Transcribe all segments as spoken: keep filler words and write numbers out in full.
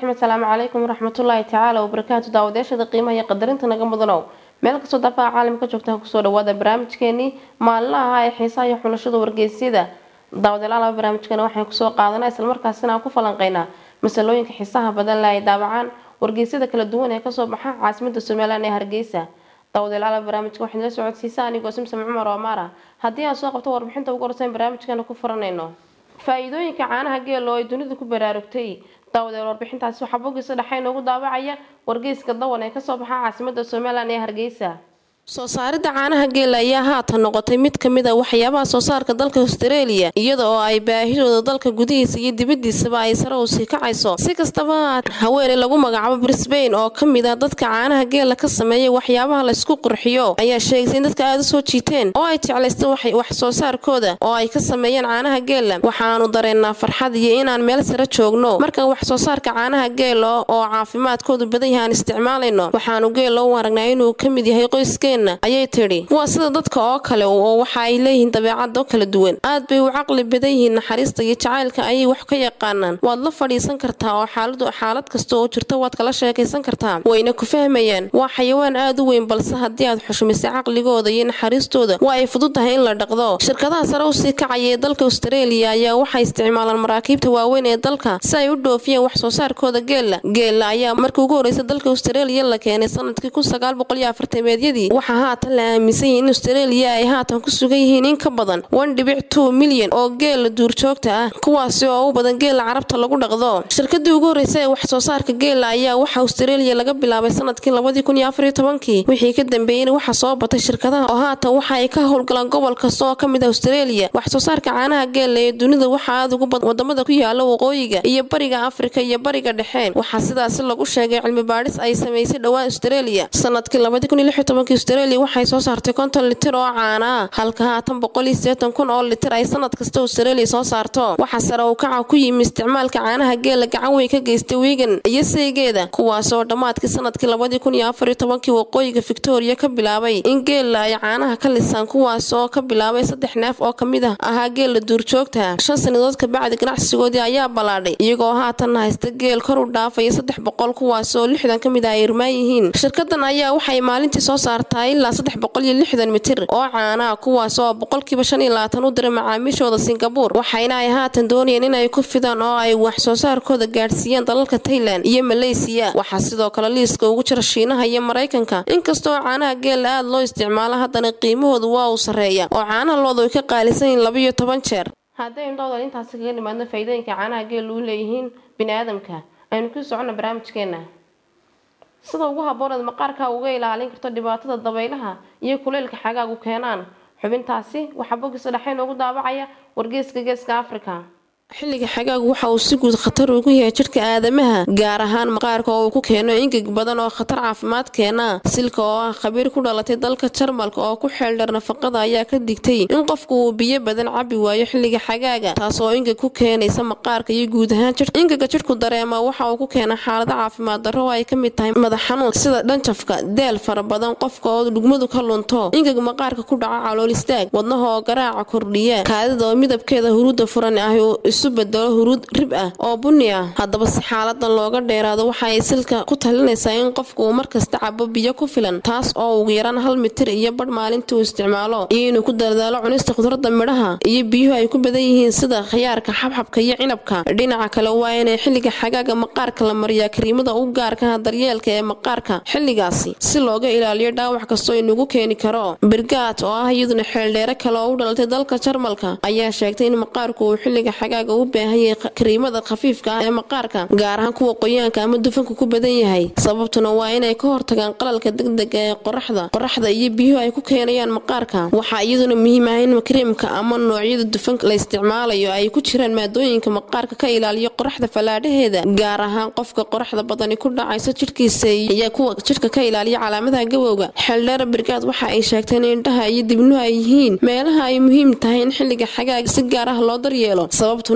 محمد السلام عليكم ورحمة الله تعالى وبركاته داوديش هذا قيمة يقدرين تنقم ضنو مالك صدق دفاع عالم كجوكتها كسورة وهذا برامج كيني ما الله هاي حيصايا حلشة ورجيسيدة داود العلا برامج كنا وحنا كسوق قاعدنا يسال مركز سنة كفلان قينا مسلوين كحسها بدل لا يدابعان ورجيسيدة كل الدون يكسو بحا عاصمة السومالان هرجيسة داود العلا برامج وحنا سعود سيساني قسم سمع عمر ومارة هديها سوق بتور بحنت وقرصين برامج كانوا كفرنينه فايدوين كعانها جيلو يدوني كبراركتي داود warbixintaasi waxa bogiisa dhaxay noogu daabacaya wargeyska dawan ee ka soo baxa caasimada Soomaaliland ee Hargeysa soo saarida caanaha geel ayaa haatan noqotay mid kamid ah waxyaabaha soo saarka dalka Australia iyada oo ay baahidooda dalka gudihiisa iyo dibadiisaba ay sare u sii kacayso si kastaba haweeney lagu magacaabo Brisbane oo kamid ah dadka caanaha geel ka sameeyay waxyaabaha la isku qurxiyo ayaa sheegtay in dadka aad soo jiiteen oo ay jeclaysteen wax wax soo saarkooda oo ay ka sameeyeen caanaha geel waxaanu dareenaa farxad iyo inaan meel sare joogno marka wax soo saarka caanaha geel oo caafimaadkoodu badan yahay isticmaalayno waxaanu geel oo aragnaa inuu kamid yahay qoyskeen ayay tiri waa sida dadka oo kale oo waxa ay leeyihiin dabeecad oo kala duwan aad bay u caqli badan yihiin naxariista iyo jacaylka ay wax ka yaqaanaan waad la fadhiisan kartaa oo xaalad xaalad kasta oo jirta waad kala sheekaysan kartaa wayna ku fahmayaan waa xayawaan aad u weyn balse haddii aad xushmayso caqligooda iyo naxariistooda waa ay fududahay in la dhaqdo shirkadaha sare u sii kacaya dalka Australia ayaa waxay isticmaalaan maraakiibta waaweyn ee dalka si ay u dhoofiyaan wax soo saarkooda geela geela ayaa markii ugu horeysay dalka Australia la keenay sanadkii kun sagaal boqol iyo afartan-meedyadii haatan la aaminsan in Australia ay haatan ku sugan yihiin in ka badan one point two milyan oo geel duurjoogta ah kuwaas oo u badan geel carabta lagu dhaqdo shirkadii ugu horeysay wax soo saarka geel ayaa waxa Australia laga bilaabay sanadkii laba kun iyo afar iyo toban-kii wixii ka dambeeyay waxa soo batay shirkadaha oo haatan waxa ay ka howlgalaan gobol kasta oo kamid ah Australia wax soo saarka caanaha geel ee dunida waxa aad ugu badan wadamada ku yaala waqooyiga iyo bariga Afrika iyo bariga dhexe waxa sidaas lagu sheegay cilmi baadhis ay sameysay dhawaan Australia sanadkii laba kun iyo lix iyo toban-kii Australia waxay soo saartay konton litir oo caano ah halka haatan boqol iyo siddeetan kun oo litir ay sanad kasta Australia soo saarto waxa sare u kaca ku yimid isticmaalka caanaha geela gacan weyn ka geystay weegan iyo seegeeda kuwaas oo dhamaadkii sanadkii laba kun iyo afar iyo toban-kii waqooyiga Victoria ka bilaabay in geela ay caanaha ka lisaan kuwaas oo ka bilaabay saddex neef oo kamid ah ahaa geela duurjoogta shan sanadood ka bacdi ganacsigoodii ayaa balaadhay iyagoo haatan haysta geel kor u dhaafay saddex boqol kuwaas oo lixdan kamid ah ay irmaan yihiin shirkadan ayaa waxay maalintii soo saartay ilaa saddex boqol iyo lixdan mitir oo caana kuwaas oo boqolkiiba shan iyo labaatan u diray macaamiishooda Singapore waxayna ay haatan doonayeen in ay ku fidaan oo ay wax soo saarkooda gaarsiiyaan dalalka Thailand iyo Malaysia waxa sidoo kale liiska ugu jira Shiinaha iyo Mareykanka inkastoo caanaha geel aad loo isticmaalo haddana qiimahoodu waa u sareeya oo caanaha loodu ka qaalisan laba iyo toban jeer haddii indhooda intaas kaga nimaadna faa'iidooyinka caanaha geel u leeyihiin bini'aadamka aynu ku socono barnaamijkeena sida ugu habboon maqaarka uga ilaalin karto dhibaatada dabaylaha iyo kuleylka xagaagu keenaan xubintaasi waxa bogiisa dhaxay noogu daabacaya wargeyska geeska Afrika xilliga xagaagu waxa uu si guud khatar ugu yahay jirka aadamaha gaar ahaan maqaarka oo ku keeno ingeg badan oo khatar caafimaad keena silka oo ah khabiir ku dhalatay dalka Jarmalka oo ku xeeldar nafaqada ayaa ka digtay in qofku uu biyo badan cabi waayo xilliga xagaaga taas oo ingeg ku keenaysa maqaarka iyo guud ahaan jirka ingega jirku dareema waxa uu ku keena xaalad caafimaad darro ay ka mid tahay madax xanuun sida dhanjafka deel fara badan qofka oo dhugmadu ka lunto ingeg maqaarka ku dhaca calool istaag wadnaha oo garaaca kordhiya kaadida oo midabkeeda huruuda furan ah bedelo huruud rib ah oo bunni ah haddaba si xaaladan looga dheeraado waxa ay silka ku talinaysaa in qofku uu markasta cabo biyo ku filan taas oo ugu yaraan hal mitir iyo badh maalintii uu isticmaalo iyo inuu ku dadaalo cunista khudradda midhaha iyo biyuhu ay ku badan yihiin sida khiyaarka xabxabka iyo cinabka dhinaca kale waa inay xilliga xagaaga maqaarka la mariyaa kariimada u gaarka ah daryeelka ee maqaarka xilligaasi si looga ilaaliyo dhaawac kastoo inagu keeni karo Birgaat oo ah iyaduna xeeldheere kale oo u dhalatay dalka Jarmalka ayaa sheegtay in maqaarku uu xilliga xagaaga u baahan yahay kariimada khafiifka ah ee maqaarka gaar ahaan kuwa qoyaanka ama dufanka ku badan yahay sababtuna waa inay ka hortagaan qalalka degdega ee qoraxda qoraxda iyo biyuhu ay ku keenayaan maqaarka waxa iyaduna muhiim ah in kariimka ama noocyada dufanka la isticmaalayo ay ku jiraan maadooyinka maqaarka ka ilaaliyo qoraxda falaadhaheeda gaar ahaan qofka qoraxda badani ku dhacaysa jirkiisa iyo kuwa jirka ka ilaaliyo calaamadaha gabowga xeeldheer Birgaat waxa ay sheegteen in indhaha iyo dibnuhu ay yihiin meelaha ay muhiim tahay in xilliga xagaaga si gaar ah loo daryeelo sababtuna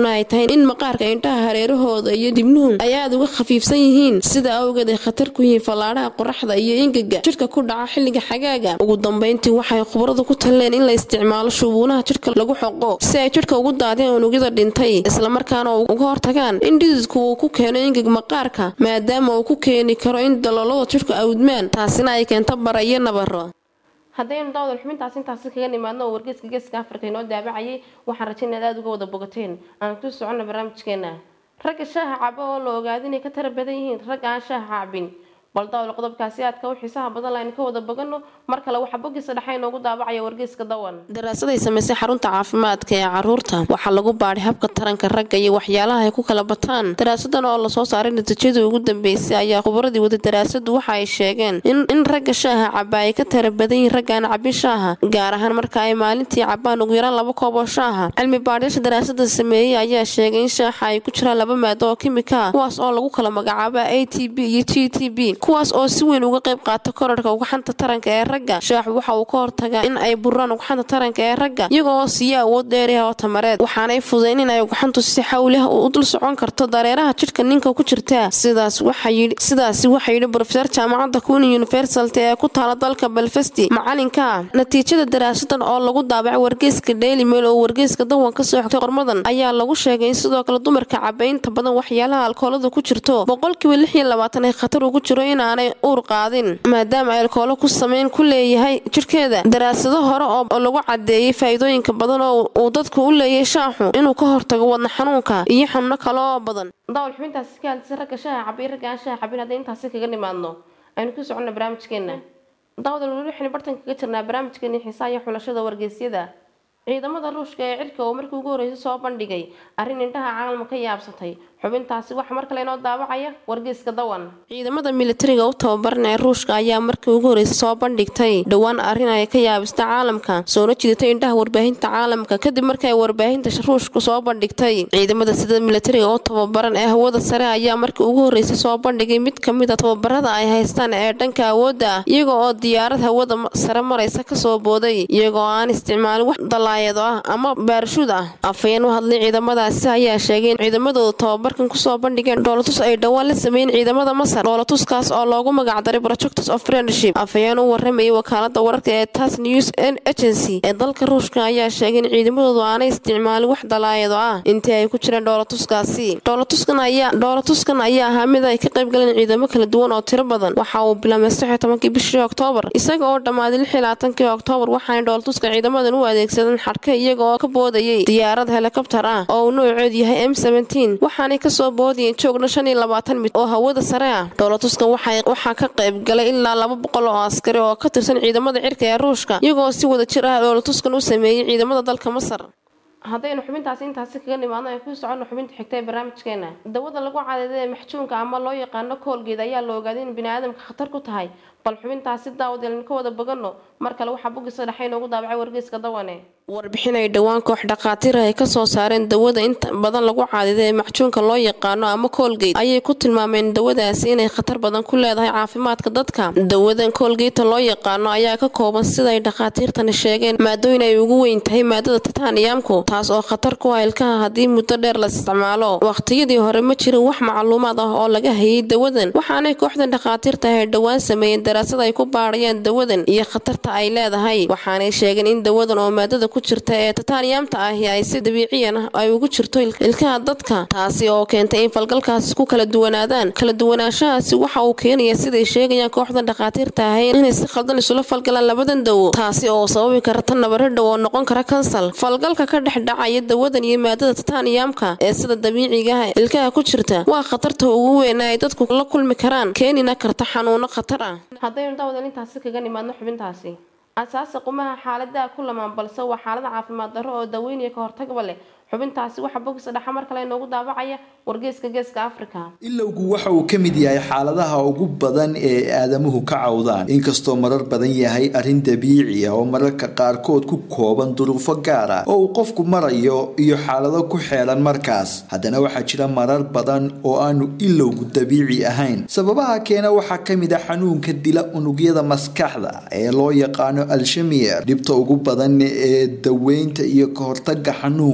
sababtuna ay tahay in maqaarka indhaha hareerahooda iyo dibnuhu ay aad uga khafiifsan yihiin sida awgeed ay khatar ku yihiin fallaadhaha qoraxda iyo ingaga jidhka ku dhaca xilliga xagaaga. ugu dambeyntii waxay khubaradu ku taleen in la isticmaalo shubuunaha jidhka lagu xoqo si ay jidhka ugu daadeen unugyada dhintay isla markaana uga hortagaan in dhididku uu ku keeno ingag maqaarka maadaama uu ku keeni karo in daloolada jidhka awdmaan taasina ay keento bara iyo nabaro. haddaynu daawada xubintaas intaasi kaga nimaadno oo wargeyska geeska Afrika inoo daabacayay waxaan rajaynayaa aad uga wada bogateen aan ku socono barnaamijkeena. ragga shaaha cabo oo la ogaado inay ka tara badan yihiin ragga aan shaaha cabin bal daawada qodobkaasi aad ka xiisaha badan laan ka wada bogano mar kale waxa boggiisa dhaxay noogu daabacaya wargeyska dawan. daraasad ay sameysay xarunta caafimaadka ee caruurta waxa lagu baaray habka taranka ragga iyo waxyaalaha ay ku kala bataan. daraasadan oo la soo saaray natiijada ugu dambeysay ayaa khubaradii wada daraasadu waxa ay sheegeen in in ragga shaaha caba ay ka tara badan yihiin ragga aan cabin shaaha gaar ahaan marka ay maalintii cabaan ugu yaraan laba koob oo shaaha. cilmi baadhis daraasada sameeyay ayaa sheegay in shaaha ay ku jiraan laba maado oo kiimika kuwaas oo lagu kala magacaabo A T P iyo T T P kuwaas oo si weyn uga qayb qaata kororka ugxanta taranka ee ragga. shaahu waxa uu ka hortagaa in ay buraan ugxanta taranka ee ragga iyagoo siiya awood dheer ah oo tamareed waxaana ay fududeyn in ay ugxantu si xawli ah u dul socon karto dareeraha jidhka ninka ku jirta. sidaas waxa yiri sidaas waxa yiri professor jaamacadda Queen University ee ku taala dalka Belfast macalinka. natiijada daraasadan oo lagu daabacay wargeyska Daily Mail oo wargeyska dawan ka soo xigtay qormadan ayaa lagu sheegay in sidoo kale dumarka cabaynta badan waxyaalaha alkoolada ku jirto boqolkiiba lix iyo labaatan ay khatar ugu jiro in aanay uur qaadin maadaama ay alkoolo ku sameyn ku leeyahay jirkeeda. daraasado hore oo lagu cadeeyay faa'iidooyinka badan oo uu dadku u leeyahay shaahu inuu ka hortago wadna xanuunka iyo xanuuno kale oo badan. daawal xubintaas ka hadlaysa ragga shaaha cabay ragga aan shaaha cabin hadda intaas kaga nimaadno aynu ku socono barnaamijkeena. daawada waxaan bartan kaga jirnaa barnaamijkeena xiisaha iyo xulashada wargeysyada. ciidamada Ruushka ee cirka oo markii ugu horeysay soo bandhigay arrin indhaha caalamka ka yaabsatay. xubintaasi waxa mar kale inoo daabacaya wargeyska dawan. ciidamada militariga u tababaran ee Ruushka ayaa markii ugu horeysay soo bandhigtay dhawaan arrin ay ka yaabistay caalamka soo jiidatay indhaha warbaahinta caalamka kadib markii ay warbaahinta Ruushka soo bandhigtay. ciidamada sida militariga u tababaran ee hawada sare ayaa markii ugu horeysay soo bandhigay mid kamid ah tababarada ay haystaan ee dhanka awoodda iyaga oo diyaarad hawada sare maraysa ka soo booday iyagoo aan isticmaalin wax ah ama baarshuud ah. afayeen u hadlay ciidamadaasi ayaa sheegay in ciidamadooda tababarkan ku soo bandhigeen dhoolatus ay dhawaan la sameeyeen ciidamada Masar. dhoolatuskaas oo loogu magac daray Projects of Friendship. afayeen u warramay wakaalada wararka ee T A S S News Agency ee dalka Ruushka ayaa sheegay in ciidamadoodu aanay isticmaalin wax dalaayado ah intii ay ku jireen dhoolatuskaasi. dhoolatuskan ayaa dhoolatuskan ayaa ahaa mid ay ka qayb galeen ciidamo kala duwan oo tiro badan. waxa uu bilaabmay saddex iyo tobankii bishii Oktoobar isaga oo dhamaaday lix iyo labaatankii Oktoobar waxaana dhoolatuska ciidamadan u adeegsadeen iyaga oo ka boodayay diyaarad helicopter ah oo nooceedu yahay M seventeen waxaanay ka soo boodiyeen joogna shan iyo labaatan mitir oo hawada sare ah. dhoolatuskan waxay waxa ka qayb galay ilaa laba boqol oo askari oo ka tirsan ciidamada cirka ee Ruushka iyagoo si wada jir ah dhoolatuskan u sameeyay ciidamada dalka Masar. haddaynu xubintaas intaasi kaga nimaadno ay ku socono xubinta xigtay barnaamijkeena. dawada lagu cadeeyay maxjuunka ama loo yaqaano koolgeed ayaa la ogaaday in bini'aadamka khatar ku tahay bal xubintaasi daawadeen ka wada bogano mar kale waxa boggiisa dhaxay noogu daabacay wargeyska dawane. warbixin ay dhawaan koox dhaqaatiir ah ka soo saareen dawada inta badan lagu cadeeyay maxjuunka loo yaqaano ama koolgeed ayay ku tilmaameen dawadaasi inay khatar badan ku leedahay caafimaadka dadka. dawadan koolgeedta loo yaqaano ayaa ka kooban sida ay dhaqaatiirtani sheegeen maadooyin ay ugu weyn tahay maadada titaniumku taas oo khatar ku ah ilkaha haddii muddo dheer la isticmaalo. waqtiyadii hore ma jirin wax macluumaad ah oo laga hayay dawadan waxaanay kooxdan dhaqaatiirta ah dhawaan sameeyeen daraasad ay ku baarayaan dawadan iyo khatarta ay leedahay. waxaanay sheegeen in dawadan oo maadada ku jirta ee titaniumta ah ay si dabiici ah ay ugu jirto ilkaha dadka taasi oo keentay in falgalkaas ku kala duwanaadaan. kala duwanaanshahaasi waxa uu keenayaa siday sheegayaan kooxdan dhaqaatiirta ah inay si khaldan isula falgalaan labadan dawo taasi oo sababi karta nabaro dhow oo noqon kara kansal. falgalka ka dhex dhacaya dawadan iyo maadada titaniumka ee sida dabiiciga ah ilkaha ku jirta waa khatarta ugu weyn ee dadku la kulmi karaan keenina karta xanuuno khatar ah. haddaynu daawadan intaasi kaga nimaadno xubintaasi asaasi qumaha xaaladda ku lamaan balse waa xaalad caafimaad darro oo daweynaya ka hortagba leh. xubintaasi waxa boggiisa dhaxa mar kale inoogu daabacaya wargeyska geeska Afrika. ilowgu waxa uu ka mid yahay xaaladaha ugu badan ee aadamuhu ka cawdaan inkastoo marar badan yahay arrin dabiici ah oo mararka qaarkood ku kooban duruufo gaar ah oo uu qofku marayo iyo xaalado ku xeelan markaas. haddana waxaa jira marar badan oo aanu ilowgu dabiici ahayn. sababaha keena waxaa ka mid ah xanuunka dila unugyada maskaxda ee loo yaqaano Alzheimer. dhibta ugu badan ee daweynta iyo ka hortagga xanuunka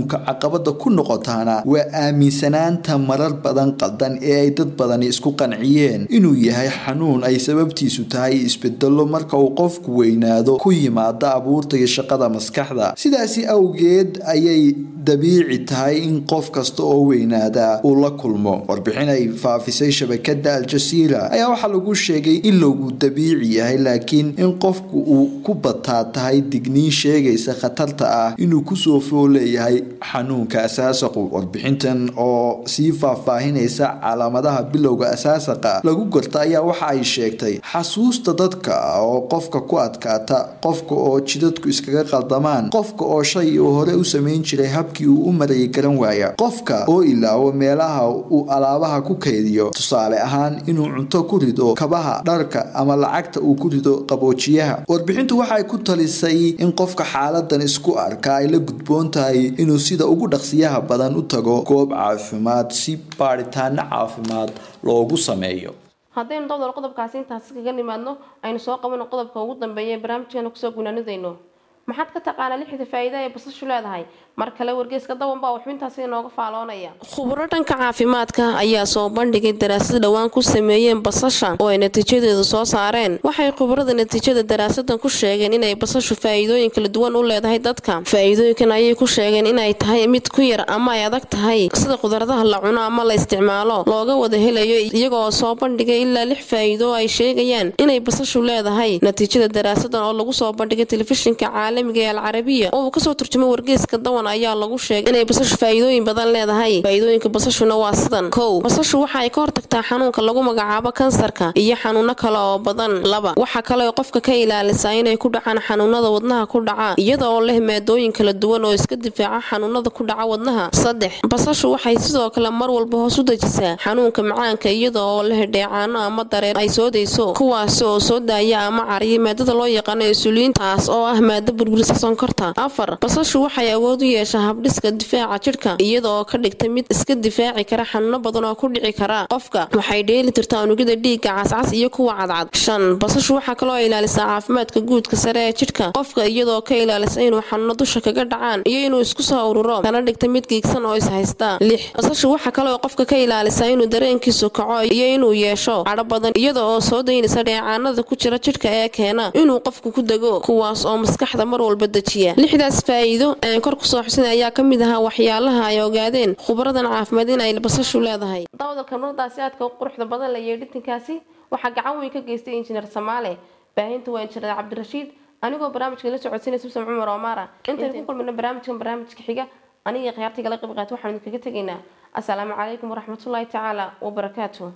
caqabada ku noqotaana waa aaminsanaanta marar badan qaldan ee ay dad badani isku qanciyeen inuu yahay xanuun ay sababtiisu tahay isbedelo marka uu qofku weynaado ku yimaada abuurta iyo shaqada maskaxda sidaasi awgeed ayay dabiici tahay in qof kasta oo weynaada uu la kulmo warbixin ay faafisay shabakada Al Jazeera ayaa waxa lagu sheegay in lagu dabiici yahay laakiin in qofku uu ku bataa tahay digniin sheegaysa khatarta ah inuu ku soo fooleeyahay xanuunka asaasiga warbixintan oo sii faahfaahinaysa calaamadaha bilowga asaasiga lagu garta ayaa waxa ay sheegtay xasuusta dadka oo qofka ku adkaata qofka oo jidadku iskaga qaldamaan qofka oo shay uu hore u sameyn jiray habkii uu u maray garan waaya qofka oo ilaawo meelaha uu alaabaha ku kaydiyo tusaale ahaan inuu cunto ku rido kabaha dharka ama lacagta uu ku rido qaboojiyaha warbixintu waxay ku talisay in qofka xaaladan isku arka ay la gudboon tahay inuu sida ugu dhaqsiyaha badan u tago goob caafimaad si baaritaan caafimaad loogu sameeyo haddaynu dowdal qodobkaasi intaas kaga nimaadno aynu soo qabano qodobka ugu dambeeya ee barnaamijkeena kusoo gunaanadayno maxaad ka taqaanaa lixda faa'iido ee basashu leedahay mar kale wargeyska dawan baa wuxuu intaasi inooga faaloonaya khubaro dhanka caafimaadka ayaa soo bandhigay daraasad dhawaan ku sameeyeen basasha oo ay natiijadeedu soo saareen waxay khubarada natiijada daraasadan ku sheegeen inay basashu faa'iidooyin kala duwan u leedahay dadka faa'iidooyinkan ayay ku sheegeen inay tahay mid ku yar ama ay adag tahay sida qudradaha la cuno ama la isticmaalo looga wada helayo iyagoo soo bandhigay ilaa lix faa'iido ay sheegayaan inay basashu leedahay natiijada daraasadan oo lagu soo bandhigay telefishinka caalamiga ee Al Arabiya oo uu kasoo turjumay wargeyska dawan ayaa lagu sheegay inay basashu faa'iidooyin badan leedahay faa'iidooyinka basashuna waa sidan kow basashu waxa ay ka hortagtaa xanuunka lagu magacaabo kansarka iyo xanuuno kale oo badan laba waxa kale oo qofka ka ilaalisaa inay ku dhacaan xanuunada wadnaha ku dhaca iyada oo leh maadooyin kala duwan oo iska difaaca xanuunada ku dhaca wadnaha saddex basashu waxay sidoo kale mar walba hoos u dejisaa xanuunka macaanka iyada oo leh dheecaano ama dareen ay soo deyso kuwaas oo soo daaya ama cariyo maadada loo yaqaan insulin taas oo ah maado burburisa sonkorta afar basashu waxay awood u yeeshaa habdhiska difaaca jidhka iyada oo ka dhigta mid iska difaaci kara xanuuno badan oo ku dhici kara qofka waxay dheeli tirtaa unugyada dhiigga cascas iyo kuwa cadcad shan basashu waxa kale oo ilaalisaa caafimaadka guudka sare ee jidhka qofka iyadoo ka ilaalisa inuu xanuuno dusha kaga dhacaan iyo inuu isku soo ururo kana dhigta mid giigsan oo is haysta lix basashu waxa kale oo qofka ka ilaalisaa inuu dareenkiisu kaco iyo inuu yeesho cadho badan iyada oo soo daynaysa dheecaanada ku jira jidhka ee keena inuu qofku ku dego kuwaas oo maskaxda mar walba dejiya lixdaas faa'iido ee kor ku soo xusin ayaa ka mid ahaa waxyaalaha ay ogaadeen khubaradan caafimaad in ay basashu leedahay dawdalka nurdaasi aadka u quruxda badan la yeedhitinkaasi waxaa gacan weyn ka geystay injineer Samaale baahinta waa injineer Cabdirashiid anigoo barnaamijka la socodsiinaysa Samsom Cumar Omara inta ku kulmina barnaamijkan barnaamijka xiga aniga khiyaartiga la qayb qaato waxaan idinkaga tageynaa assalaamu calaykum waraxmatullaahi tacaala wa barakaatuh